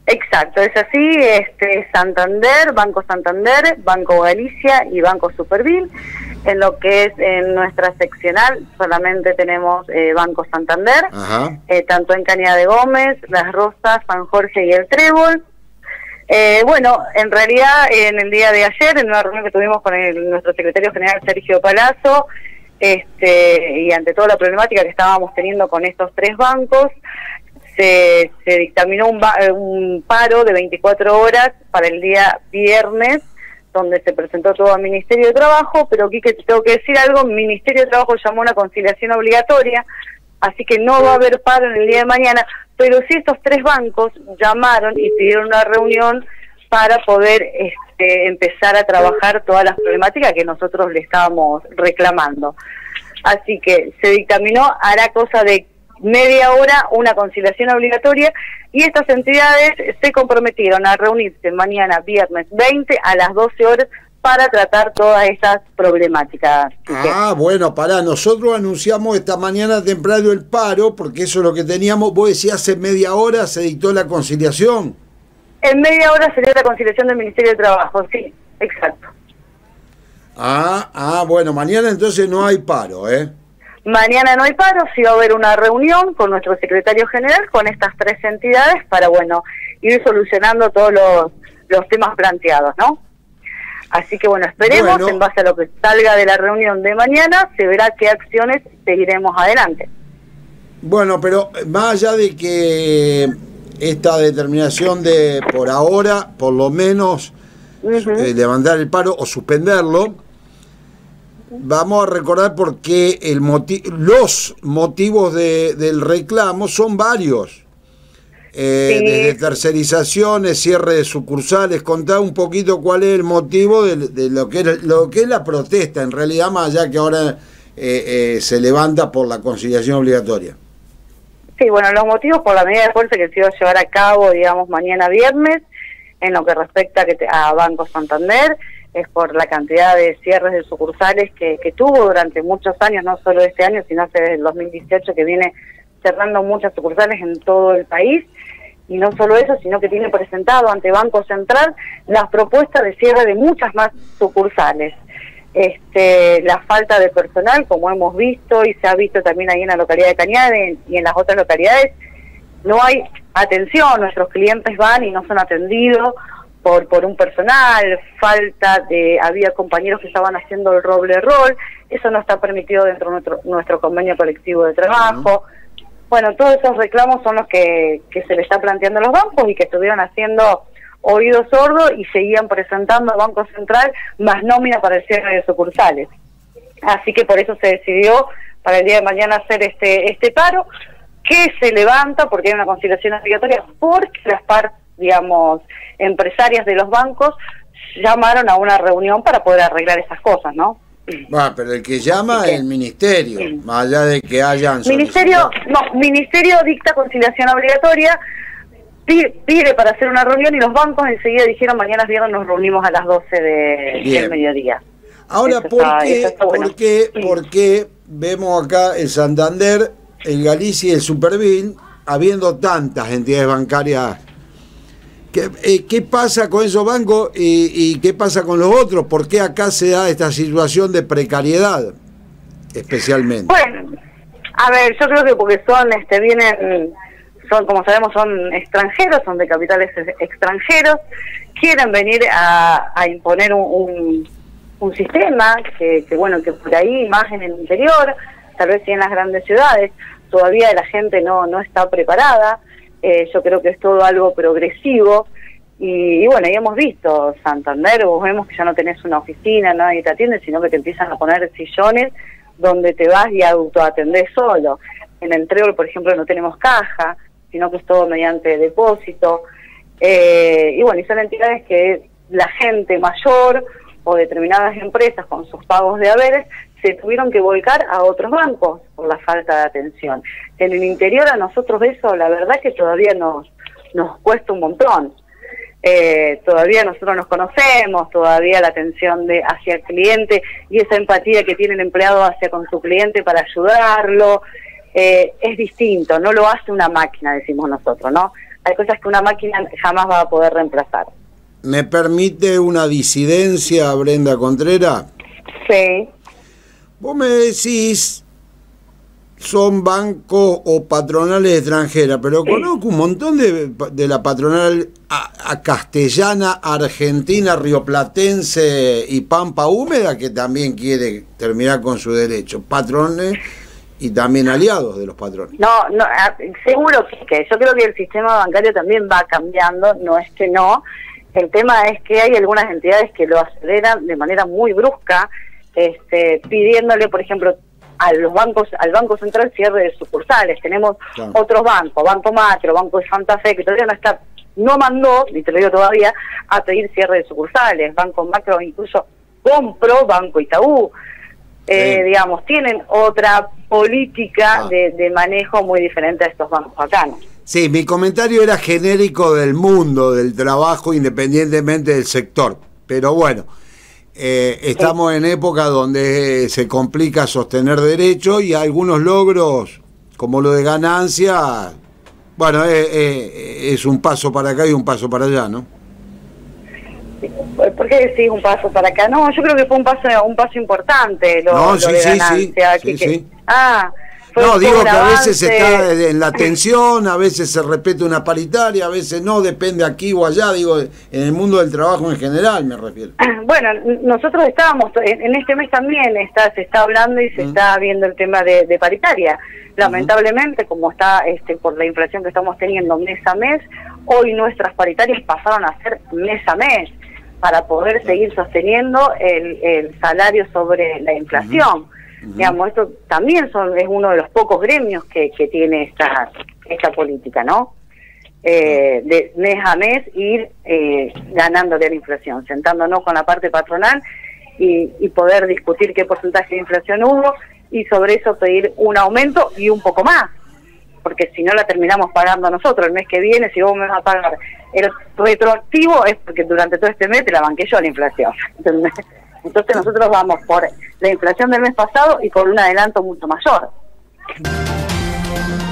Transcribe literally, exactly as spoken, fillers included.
Exacto, es así, este Santander, Banco Santander, Banco Galicia y Banco Superville. En lo que es en nuestra seccional solamente tenemos eh, Banco Santander, eh, tanto en Cañada de Gómez, Las Rosas, San Jorge y El Trébol. Eh, bueno, en realidad en el día de ayer, en una reunión que tuvimos con el, nuestro secretario general Sergio Palazzo, este, y ante toda la problemática que estábamos teniendo con estos tres bancos, se, se dictaminó un, un paro de veinticuatro horas para el día viernes, donde se presentó todo al Ministerio de Trabajo, pero aquí que tengo que decir algo, el Ministerio de Trabajo llamó a una conciliación obligatoria, así que no va a haber paro en el día de mañana, pero sí estos tres bancos llamaron y pidieron una reunión para poder este, empezar a trabajar todas las problemáticas que nosotros le estábamos reclamando. Así que se dictaminó, hará cosa de media hora una conciliación obligatoria y estas entidades se comprometieron a reunirse mañana viernes veinte a las doce horas para tratar todas esas problemáticas. Ah, bueno, pará, nosotros anunciamos esta mañana temprano el paro, porque eso es lo que teníamos. Vos decías hace media hora se dictó la conciliación. En media hora sería la conciliación del Ministerio de Trabajo, sí, exacto. Ah, ah, bueno, mañana entonces no hay paro, ¿eh? Mañana no hay paro, sí va a haber una reunión con nuestro secretario general, con estas tres entidades, para, bueno, ir solucionando todos los, los temas planteados, ¿no? Así que, bueno, esperemos, bueno, en base a lo que salga de la reunión de mañana, se verá qué acciones seguiremos adelante. Bueno, pero más allá de que esta determinación de, por ahora, por lo menos, uh-huh. eh, levantar el paro o suspenderlo, vamos a recordar por qué el moti los motivos de, del reclamo son varios. Eh, sí. Desde tercerizaciones, cierre de sucursales. Contá un poquito cuál es el motivo de, de lo, que es, lo que es la protesta, en realidad, más allá que ahora eh, eh, se levanta por la conciliación obligatoria. Sí, bueno, los motivos por la medida de fuerza que se iba a llevar a cabo, digamos, mañana viernes, en lo que respecta a Banco Santander, es por la cantidad de cierres de sucursales que, que tuvo durante muchos años, no solo este año, sino desde el dos mil dieciocho, que viene cerrando muchas sucursales en todo el país. Y no solo eso, sino que tiene presentado ante Banco Central las propuestas de cierre de muchas más sucursales. Este, la falta de personal, como hemos visto y se ha visto también ahí en la localidad de Cañada y en las otras localidades, no hay atención, nuestros clientes van y no son atendidos por por un personal, falta de, había compañeros que estaban haciendo el doble rol, eso no está permitido dentro de nuestro, nuestro convenio colectivo de trabajo. Uh-huh. Bueno, todos esos reclamos son los que, que se le está planteando a los bancos y que estuvieron haciendo oídos sordos y seguían presentando al Banco Central más nómina para el cierre de sucursales. Así que por eso se decidió para el día de mañana hacer este este paro, que se levanta porque hay una conciliación obligatoria, porque las partes, digamos, empresarias de los bancos llamaron a una reunión para poder arreglar esas cosas, ¿no? Ah, pero el que llama es el ministerio, sí. Más allá de que hayan... Ministerio, no, ministerio dicta conciliación obligatoria, pide para hacer una reunión y los bancos enseguida dijeron mañana viernes nos reunimos a las doce de, del mediodía. Ahora, eso ¿por, está, qué, está bueno. ¿por, qué, sí. ¿por qué vemos acá el Santander, el Galicia y el Superville, habiendo tantas entidades bancarias? ¿Qué, eh, ¿Qué pasa con esos bancos y, y qué pasa con los otros? ¿Por qué acá se da esta situación de precariedad, especialmente? Bueno, a ver, yo creo que porque son, este, vienen, son, como sabemos, son extranjeros, son de capitales extranjeros, quieren venir a, a imponer un, un, un sistema que, que, bueno, que por ahí, más en el interior, tal vez sí en las grandes ciudades, todavía la gente no, no está preparada. Eh, yo creo que es todo algo progresivo y, y bueno, ya hemos visto Santander, vos vemos que ya no tenés una oficina, nadie te atiende, sino que te empiezan a poner sillones donde te vas y autoatendés solo. En el Trébol, por ejemplo, no tenemos caja, sino que es todo mediante depósito. Eh, y bueno, y son entidades que la gente mayor o determinadas empresas con sus pagos de haberes se tuvieron que volcar a otros bancos por la falta de atención. En el interior a nosotros eso, la verdad que todavía nos, nos cuesta un montón. Eh, todavía nosotros nos conocemos, todavía la atención de hacia el cliente y esa empatía que tiene el empleado hacia con su cliente para ayudarlo, eh, es distinto, no lo hace una máquina, decimos nosotros, ¿no? hay cosas que una máquina jamás va a poder reemplazar. ¿Me permite una disidencia, Brenda Contreras? Sí. Vos me decís, son bancos o patronales extranjeras, pero sí. Conozco un montón de, de la patronal a, a castellana, argentina, rioplatense y pampa húmeda, que también quiere terminar con su derecho. Patrones y también aliados de los patrones. No, no, seguro que yo creo que el sistema bancario también va cambiando, no es que no. El tema es que hay algunas entidades que lo aceleran de manera muy brusca, este, pidiéndole, por ejemplo, a los bancos, al Banco Central cierre de sucursales. Tenemos claro. otros bancos, Banco Macro, Banco de Santa Fe, que todavía no está, no mandó, ni te lo digo todavía, a pedir cierre de sucursales. Banco Macro incluso compró Banco Itaú. Eh, sí. Digamos, tienen otra política ah. de, de manejo muy diferente a estos bancos acá, ¿no? Sí, mi comentario era genérico del mundo del trabajo, independientemente del sector. Pero bueno, eh, estamos sí. en época donde se complica sostener derechos y algunos logros, como lo de ganancia, bueno, eh, eh, es un paso para acá y un paso para allá, ¿no? ¿Por qué decís un paso para acá? No, yo creo que fue un paso un paso importante lo, no, lo sí, de sí, ganancia. Sí, que, sí, que, sí. Ah, no, digo que a veces está en la tensión, a veces se repite una paritaria, a veces no, depende aquí o allá, digo, en el mundo del trabajo en general me refiero. Bueno, nosotros estábamos, en este mes también está se está hablando y se uh-huh. está viendo el tema de, de paritaria. Lamentablemente, uh-huh. como está este por la inflación que estamos teniendo mes a mes, hoy nuestras paritarias pasaron a ser mes a mes, para poder uh-huh. seguir sosteniendo el, el salario sobre la inflación. Uh-huh. Uh-huh. Digamos, esto también son, es uno de los pocos gremios que, que tiene esta esta política, ¿no? Eh, de mes a mes ir eh, ganándole a la inflación, sentándonos con la parte patronal y, y poder discutir qué porcentaje de inflación hubo y sobre eso pedir un aumento y un poco más, porque si no la terminamos pagando nosotros el mes que viene. Si vos me vas a pagar el retroactivo es porque durante todo este mes te la banqué yo la inflación. ¿Entendés? Entonces nosotros vamos por la inflación del mes pasado y por un adelanto mucho mayor.